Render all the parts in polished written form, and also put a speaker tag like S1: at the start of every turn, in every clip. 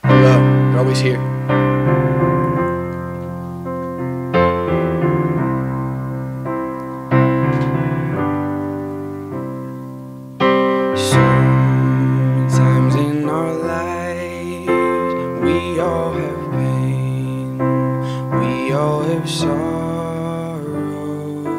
S1: Hold up, you're always here.
S2: Sometimes in our lives we all have pain, we all have sorrow,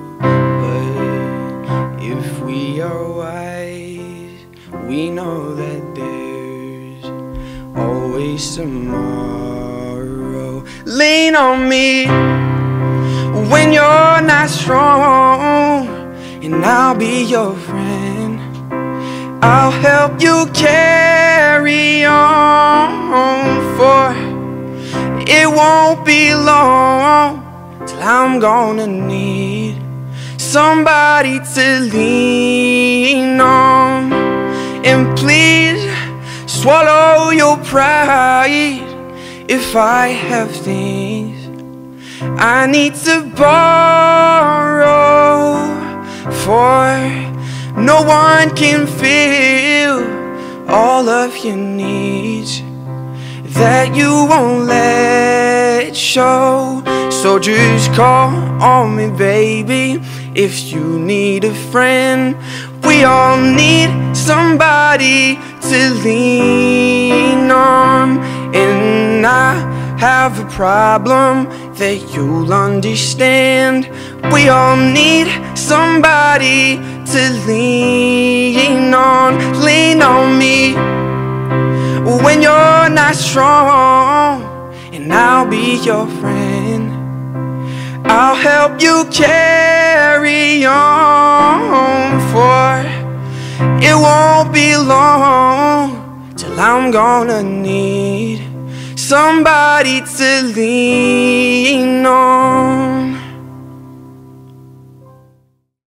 S2: but if we are wise, we know that there's always tomorrow. Lean on me when you're not strong, and I'll be your friend. I'll help you carry on, for it won't be long till I'm gonna need somebody to lean on. And please swallow your pride if I have things I need to borrow, for no one can fill all of your needs that you won't let show. So just call on me, baby, if you need a friend. We all need somebody to lean on, and I have a problem that you'll understand. We all need somebody to lean on. Lean on me when you're not strong, and I'll be your friend. I'll help you carry on, for it won't be long till I'm gonna need somebody to lean on.